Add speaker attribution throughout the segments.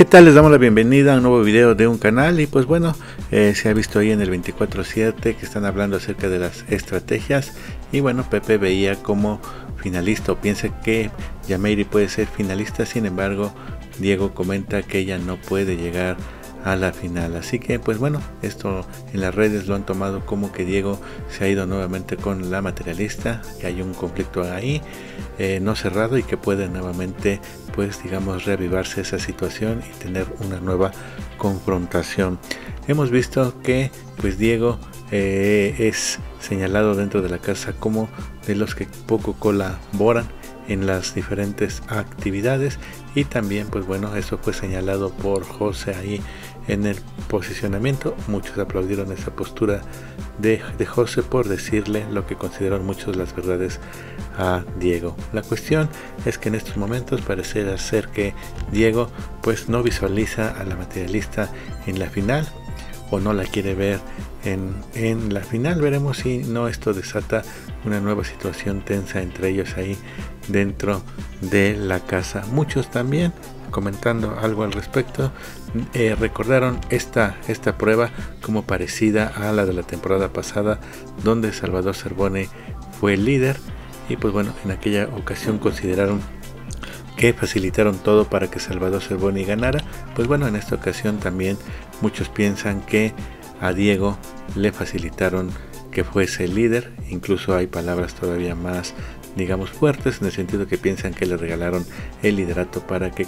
Speaker 1: ¿Qué tal? Les damos la bienvenida a un nuevo video de un canal y pues bueno, se ha visto ahí en el 24/7 que están hablando acerca de las estrategias y bueno, Pepe veía como finalista o piensa que Yameiri puede ser finalista, sin embargo Diego comenta que ella no puede llegar a la final, así que pues bueno, esto en las redes lo han tomado como que Diego se ha ido nuevamente con la materialista, que hay un conflicto ahí no cerrado y que puede nuevamente pues digamos reavivarse esa situación y tener una nueva confrontación. Hemos visto que pues Diego es señalado dentro de la casa como de los que poco colaboran en las diferentes actividades y también pues bueno, eso fue señalado por José ahí en el posicionamiento. Muchos aplaudieron esa postura de José por decirle lo que consideraron muchos las verdades a Diego. La cuestión es que en estos momentos parece ser que Diego pues no visualiza a la materialista en la final o no la quiere ver en la final. Veremos si no esto desata una nueva situación tensa entre ellos ahí dentro de la casa. Muchos también comentando algo al respecto recordaron esta prueba como parecida a la de la temporada pasada donde Salvador Cervone fue el líder y pues bueno, en aquella ocasión consideraron que facilitaron todo para que Salvador Cervone ganara. Pues bueno, en esta ocasión también muchos piensan que a Diego le facilitaron que fuese el líder, incluso hay palabras todavía más digamos fuertes en el sentido que piensan que le regalaron el liderato para que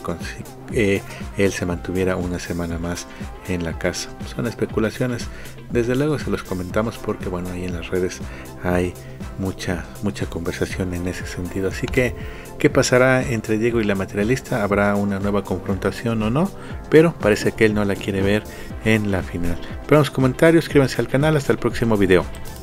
Speaker 1: él se mantuviera una semana más en la casa. Son especulaciones, desde luego se los comentamos porque bueno, ahí en las redes hay mucha conversación en ese sentido. Así que ¿qué pasará entre Diego y la materialista? ¿Habrá una nueva confrontación o no? Pero parece que él no la quiere ver en la final. Pero en los comentarios, suscríbanse al canal, hasta el próximo video.